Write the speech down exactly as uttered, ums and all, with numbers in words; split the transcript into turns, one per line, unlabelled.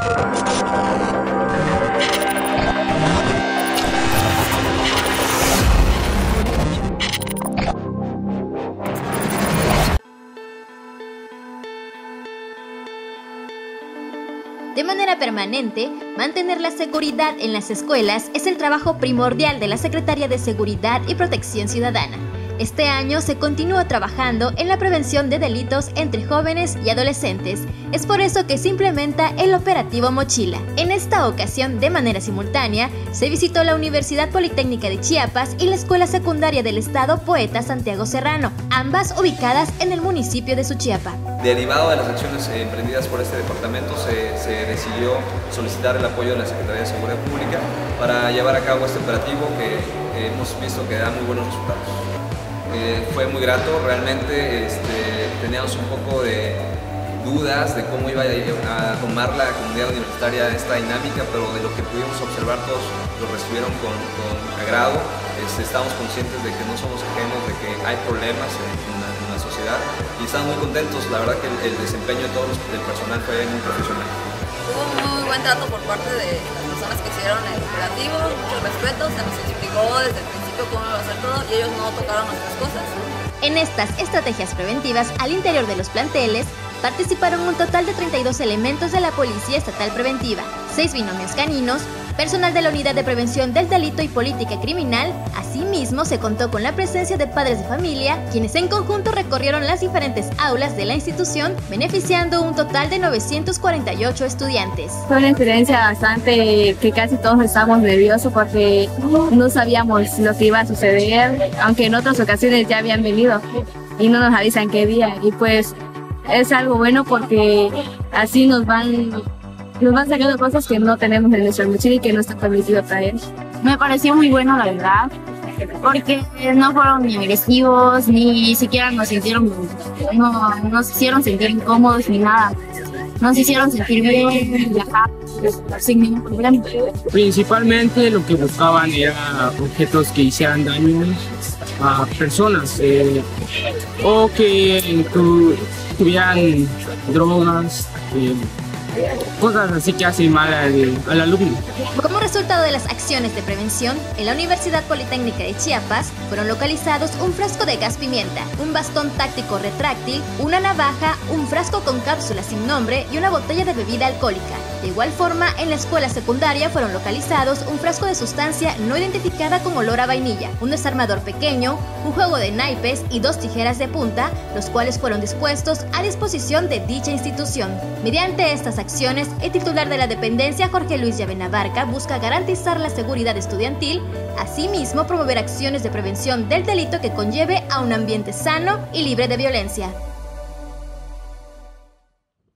De manera permanente, mantener la seguridad en las escuelas es el trabajo primordial de la Secretaría de Seguridad y Protección Ciudadana. Este año se continúa trabajando en la prevención de delitos entre jóvenes y adolescentes. Es por eso que se implementa el operativo Mochila. En esta ocasión, de manera simultánea, se visitó la Universidad Politécnica de Chiapas y la Escuela Secundaria del Estado Poeta Santiago Serrano, ambas ubicadas en el municipio de Suchiapa. Derivado de las acciones eh, emprendidas por este departamento, se, se decidió solicitar el apoyo de la Secretaría de Seguridad Pública para llevar a cabo este operativo que eh, hemos visto que da muy buenos resultados. Eh, fue muy grato, realmente este, teníamos un poco de dudas de cómo iba a tomar la comunidad universitaria esta dinámica, pero de lo que pudimos observar todos lo recibieron con, con agrado. Este, estamos conscientes de que no somos ajenos, de que hay problemas en, en, la, en la sociedad y estamos muy contentos. La verdad que el, el desempeño de todo el personal fue muy profesional.
Hubo muy buen trato por parte de las personas que hicieron el operativo, mucho respeto, se nos explicó desde el principio cómo iba a hacer todo y ellos no tocaron nuestras cosas.
En estas estrategias preventivas al interior de los planteles participaron un total de treinta y dos elementos de la Policía Estatal Preventiva, seis binomios caninos, personal de la Unidad de Prevención del Delito y Política Criminal. Asimismo, se contó con la presencia de padres de familia, quienes en conjunto recorrieron las diferentes aulas de la institución, beneficiando un total de novecientos cuarenta y ocho estudiantes.
Fue una experiencia bastante que casi todos estábamos nerviosos porque no sabíamos lo que iba a suceder, aunque en otras ocasiones ya habían venido y no nos avisan qué día, y pues es algo bueno porque así nos van nos van sacando cosas que no tenemos en nuestra mochila y que no está permitido traer.
Me pareció muy bueno, la verdad, porque no fueron ni agresivos, ni siquiera nos sintieron, no nos hicieron sentir incómodos ni nada. Nos hicieron sentir bien, relajados, sin ningún problema.
Principalmente lo que buscaban era objetos que hicieran daño a personas eh, o que tu, tuvieran drogas, eh, cosas así que hacen mal al, al alumno.
Como resultado de las acciones de prevención, en la Universidad Politécnica de Chiapas fueron localizados un frasco de gas pimienta, un bastón táctico retráctil, una navaja, un frasco con cápsula sin nombre y una botella de bebida alcohólica. De igual forma, en la escuela secundaria fueron localizados un frasco de sustancia no identificada con olor a vainilla, un desarmador pequeño, un juego de naipes y dos tijeras de punta, los cuales fueron dispuestos a disposición de dicha institución. Mediante estas acciones, el titular de la dependencia, Jorge Luis Llavenabarca, busca garantizar la seguridad estudiantil, asimismo promover acciones de prevención del delito que conlleve a un ambiente sano y libre de violencia.